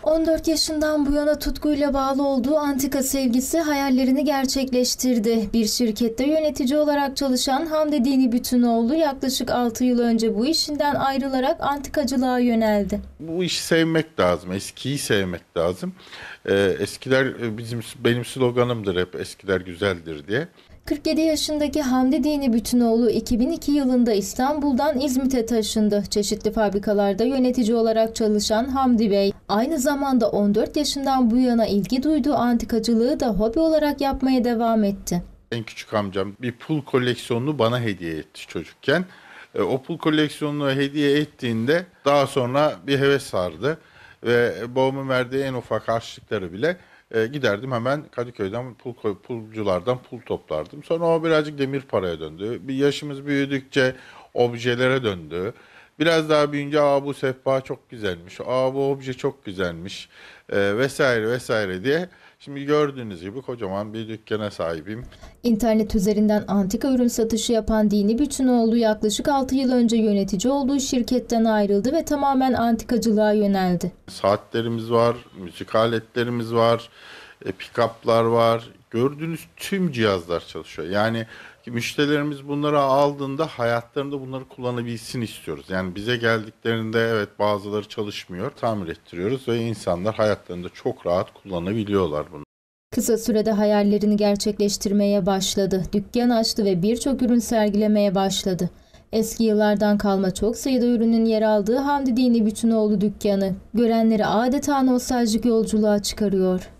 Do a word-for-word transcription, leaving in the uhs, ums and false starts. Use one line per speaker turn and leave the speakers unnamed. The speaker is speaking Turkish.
on dört yaşından bu yana tutkuyla bağlı olduğu antika sevgisi hayallerini gerçekleştirdi. Bir şirkette yönetici olarak çalışan Hamdi Dini Bütünoğlu yaklaşık altı yıl önce bu işinden ayrılarak antikacılığa yöneldi.
Bu işi sevmek lazım, eskiyi sevmek lazım. Ee, eskiler bizim benim sloganımdır hep, eskiler güzeldir diye.
kırk yedi yaşındaki Hamdi Dini Bütünoğlu iki bin iki yılında İstanbul'dan İzmit'e taşındı. Çeşitli fabrikalarda yönetici olarak çalışan Hamdi Bey, aynı zamanda on dört yaşından bu yana ilgi duyduğu antikacılığı da hobi olarak yapmaya devam etti.
En küçük amcam bir pul koleksiyonunu bana hediye etti çocukken. E, o pul koleksiyonunu hediye ettiğinde daha sonra bir heves sardı. Ve babamın verdiği en ufak harçlıkları bile e, giderdim hemen Kadıköy'den pul, pulculardan pul toplardım. Sonra o birazcık demir paraya döndü. Bir yaşımız büyüdükçe objelere döndü. Biraz daha büyüyünce aa bu sehpa çok güzelmiş, aa bu obje çok güzelmiş e, vesaire vesaire diye. Şimdi gördüğünüz gibi kocaman bir dükkana sahibim.
İnternet üzerinden antika ürün satışı yapan Dini Bütünoğlu yaklaşık altı yıl önce yönetici olduğu şirketten ayrıldı ve tamamen antikacılığa yöneldi.
Saatlerimiz var, müzik aletlerimiz var, e, pick-up'lar var. Gördüğünüz tüm cihazlar çalışıyor. Yani müşterilerimiz bunları aldığında hayatlarında bunları kullanabilsin istiyoruz. Yani bize geldiklerinde evet bazıları çalışmıyor, tamir ettiriyoruz ve insanlar hayatlarında çok rahat kullanabiliyorlar bunu.
Kısa sürede hayallerini gerçekleştirmeye başladı. Dükkan açtı ve birçok ürün sergilemeye başladı. Eski yıllardan kalma çok sayıda ürünün yer aldığı Hamdi Dini Bütünoğlu dükkanı, görenleri adeta nostaljik yolculuğa çıkarıyor.